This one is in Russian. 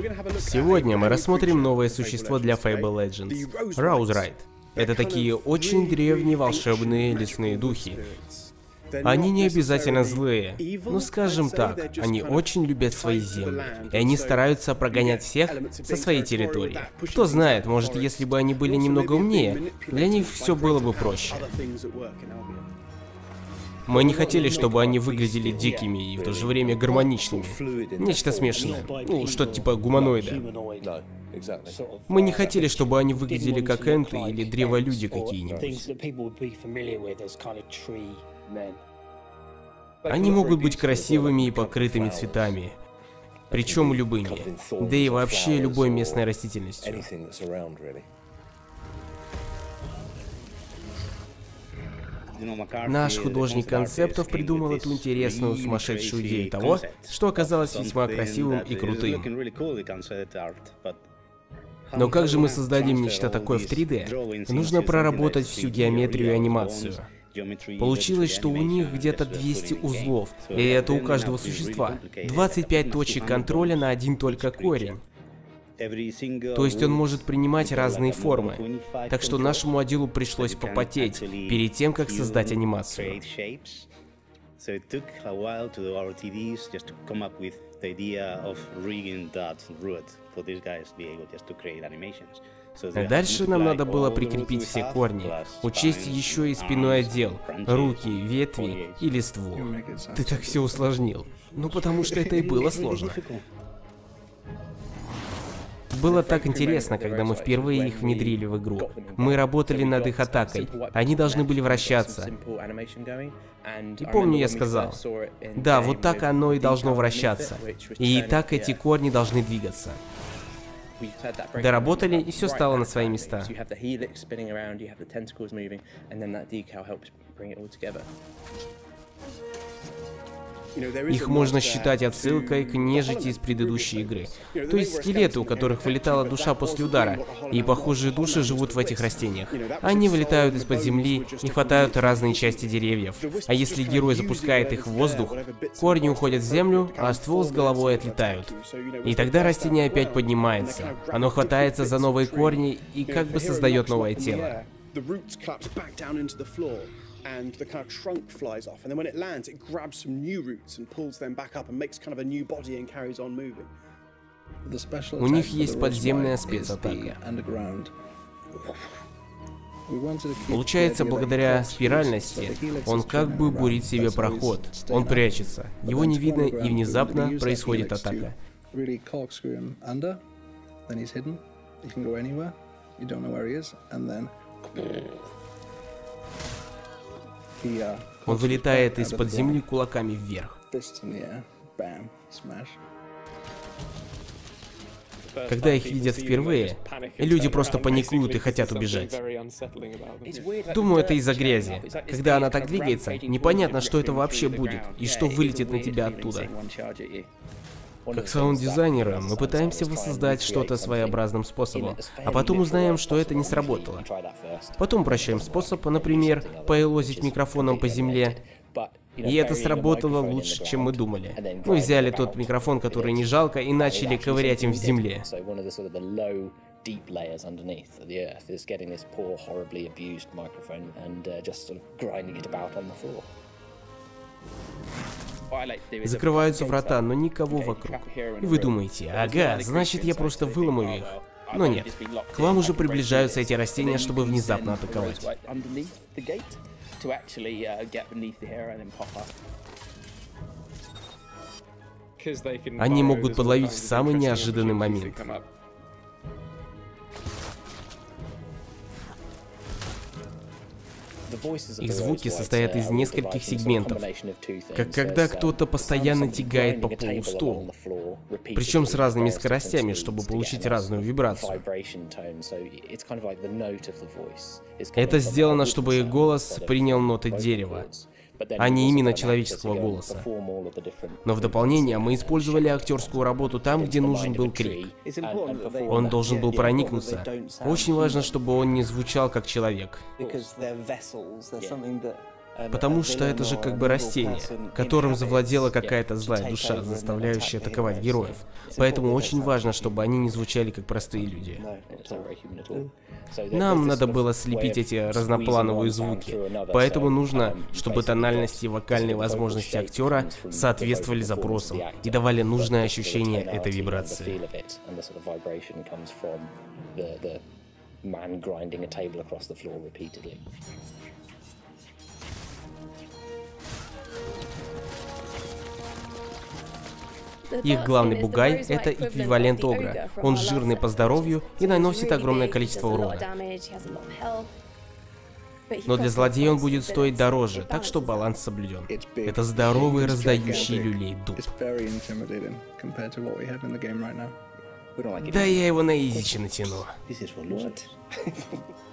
Сегодня мы рассмотрим новое существо для Fable Legends — Rouseright. Это такие очень древние волшебные лесные духи. Они не обязательно злые, но скажем так, они очень любят свои земли, и они стараются прогонять всех со своей территории. Кто знает, может, если бы они были немного умнее, для них все было бы проще. Мы не хотели, чтобы они выглядели дикими и в то же время гармоничными. Нечто смешанное. Ну, что-то типа гуманоида. Мы не хотели, чтобы они выглядели как энты или древолюди какие-нибудь. Они могут быть красивыми и покрытыми цветами. Причем любыми. Да и вообще любой местной растительностью. Наш художник концептов придумал эту интересную сумасшедшую идею того, что оказалось весьма красивым и крутым. Но как же мы создадим нечто такое в 3D? Нужно проработать всю геометрию и анимацию. Получилось, что у них где-то 200 узлов, и это у каждого существа. 25 точек контроля на один только корень. То есть он может принимать разные формы. Так что нашему отделу пришлось попотеть перед тем, как создать анимацию. Дальше нам надо было прикрепить все корни, учесть еще и спинной отдел, руки, ветви и листву. Ты так все усложнил. Ну потому что это и было сложно. Было так интересно, когда мы впервые их внедрили в игру. Мы работали над их атакой. Они должны были вращаться. И помню, я сказал, да, вот так оно и должно вращаться. И так эти корни должны двигаться. Доработали, и все стало на свои места. Их можно считать отсылкой к нежити из предыдущей игры. То есть скелеты, у которых вылетала душа после удара. И похожие души живут в этих растениях. Они вылетают из-под земли и хватают разные части деревьев. А если герой запускает их в воздух, корни уходят в землю, а ствол с головой отлетают. И тогда растение опять поднимается. Оно хватается за новые корни и как бы создает новое тело. And the kind of trunk flies off, and then when it lands, it grabs some new roots and pulls them back up and makes kind of a new body and carries on moving. У них есть подземная спецатака. Получается, благодаря спиральности, он как бы бурит себе проход. Он прячется, его не видно, и внезапно происходит атака. Он вылетает из-под земли кулаками вверх. Когда их видят впервые, люди просто паникуют и хотят убежать. Думаю, это из-за грязи. Когда она так двигается, непонятно, что это вообще будет и что вылетит на тебя оттуда. Как саунд-дизайнеры, мы пытаемся воссоздать что-то своеобразным способом, а потом узнаем, что это не сработало. Потом прощаем способ, например, поелозить микрофоном по земле, и это сработало лучше, чем мы думали. Мы взяли тот микрофон, который не жалко, и начали ковырять им в земле. Закрываются врата, но никого вокруг. И вы думаете, ага, значит я просто выломаю их. Но нет, к вам уже приближаются эти растения, чтобы внезапно атаковать. Они могут подловить в самый неожиданный момент. Их звуки состоят из нескольких сегментов, как когда кто-то постоянно тягает по полу стол, причем с разными скоростями, чтобы получить разную вибрацию. Это сделано, чтобы их голос принял ноты дерева, а не именно человеческого голоса. Но в дополнение мы использовали актерскую работу там, где нужен был крик. Он должен был проникнуться. Очень важно, чтобы он не звучал как человек. Потому что это же как бы растение, которым завладела какая-то злая душа, заставляющая атаковать героев. Поэтому очень важно, чтобы они не звучали как простые люди. Нам надо было слепить эти разноплановые звуки, поэтому нужно, чтобы тональности и вокальные возможности актера соответствовали запросам и давали нужное ощущение этой вибрации. Их главный бугай — это эквивалент Огра. Он жирный по здоровью и наносит огромное количество урона. Но для злодея он будет стоить дороже, так что баланс соблюден. Это здоровый, раздающий люлей дуб. Да я его на изичи натяну.